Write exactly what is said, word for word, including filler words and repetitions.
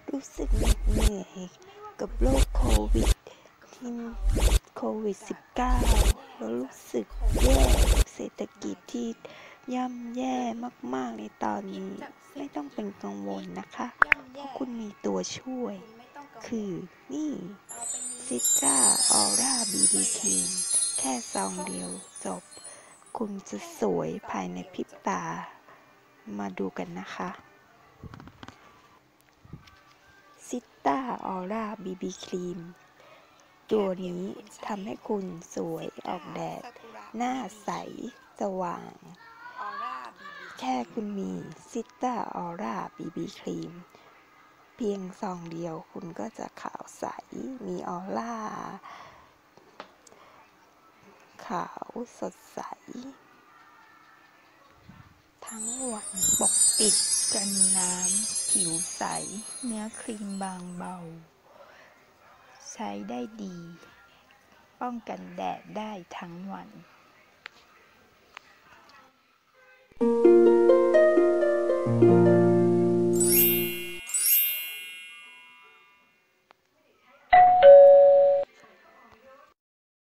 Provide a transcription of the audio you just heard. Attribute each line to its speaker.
Speaker 1: รู้สึกเหน็ดเหนื่อยกับโรคโควิดที่โควิด สิบเก้า แล้วรู้สึกแย่กับเศรษฐกิจที่ย่ำแย่มากๆในตอนนี้ไม่ต้องเป็นกังวลนะคะเพราะคุณมีตัวช่วยคือนี่ซิตราออร่าบีบีครีมแค่ซองเดียวจบคุณจะสวยภายในพริบตามาดูกันนะคะซิตราออร่าบีบีครีมตัวนี้ทำให้คุณสวยออกแดดหน้าใสสว่างแค่คุณมีซิตราออร่าบีบีครีมเพียงซองเดียวคุณก็จะขาวใสมีออร่าขาวสดใสทั้งวันปกปิดกันน้ำผิวใสเนื้อครีมบางเบาใช้ได้ดีป้องกันแดดได้ทั้งวัน